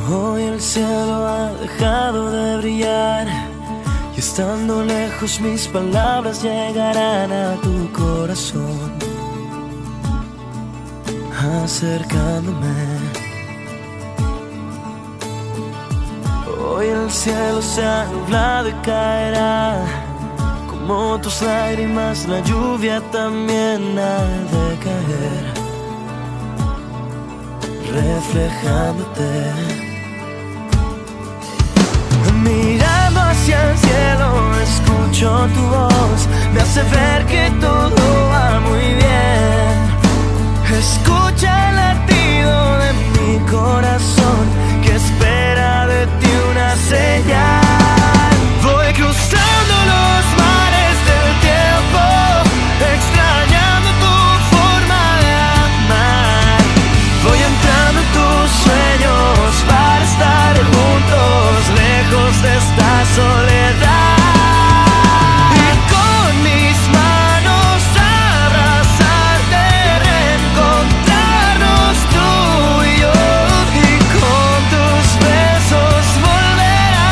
Hoy el cielo ha dejado de brillar y estando lejos mis palabras llegarán a tu corazón, acercándome. Hoy el cielo se ha nublado y caerá, como tus lágrimas la lluvia también ha de caer, reflejándote. Mirando hacia el cielo escucho tu voz, me hace ver que todo va muy bien. Escucha el latido de mi corazón que espera de ti una señal. Voy cruzando los mares del tiempo, extrañando tu forma de amar. Voy entrando en tus sueños para estar juntos, lejos de esta soledad. Y con mis manos abrazarte, reencontrarnos tú y yo. Y con tus besos volver a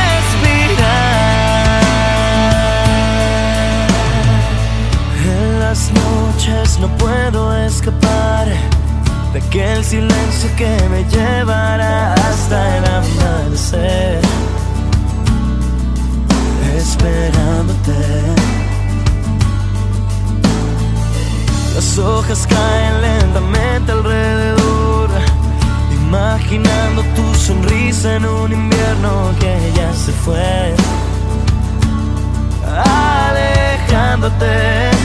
respirar. En las noches no puedo escapar de aquel silencio que me llevará hasta el amanecer, esperándote. Las hojas caen lentamente alrededor, imaginando tu sonrisa en un invierno que ya se fue, alejándote.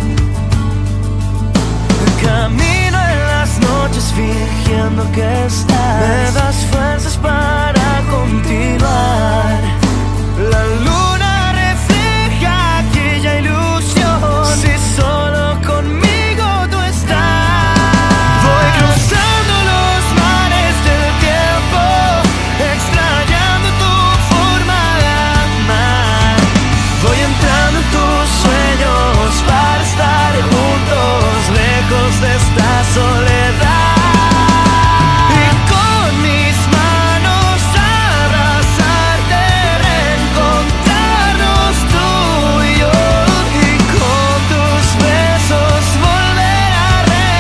Camino en las noches fingiendo que estás, me das fuerzas para continuar. La luna refleja aquella ilusión, si solo conmigo tú estás. Voy cruzando los mares del tiempo, extrañando tu forma de amar. Voy entrando en tus sueños para estar juntos, lejos de esta soledad. Y con mis manos abrazarte, reencontrarnos tú y yo. Y con tus besos volver a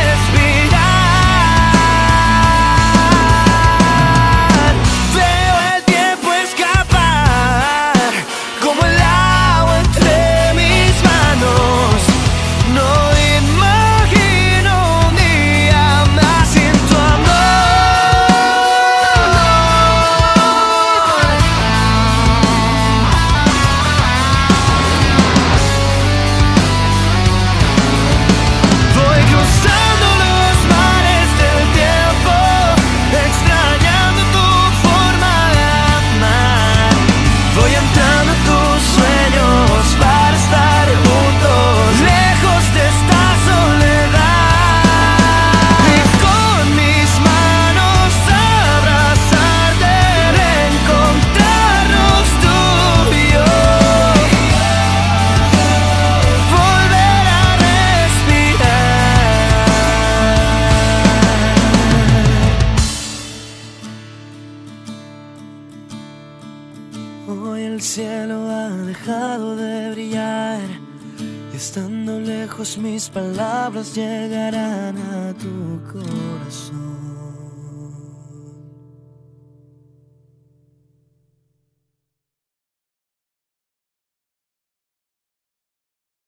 respirar. Veo el tiempo escapar como el agua entre mis manos. No imagino un día más sin tu Voy cruzando los mares del tiempo, extrañando tu forma de amar. Voy entrando en tus sueños para estar juntos, lejos de esta soledad. Y con mis manos abrazarte, reencontrarnos tú y yo. Volver a respirar. Hoy el cielo ha dejado de brillar y estando lejos mis palabras llegarán a tu corazón.